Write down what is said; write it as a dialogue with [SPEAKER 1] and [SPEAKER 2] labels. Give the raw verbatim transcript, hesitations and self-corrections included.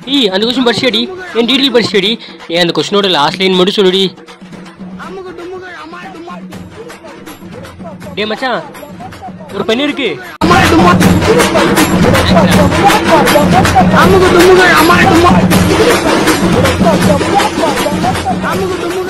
[SPEAKER 1] ஏய் அந்த கொஸ்டின் படிச்சியாடி என் டீட்டெயில் படிச்சியாடி ஏன் அந்த கொஸ்டினோட லாஸ்ட் லைன் மட்டும் சொல்லுடி டே மச்சான் ஒரு பெண் இருக்கு அமுகு டுமுகு அம்மா டுமா அமுகு டுமுகு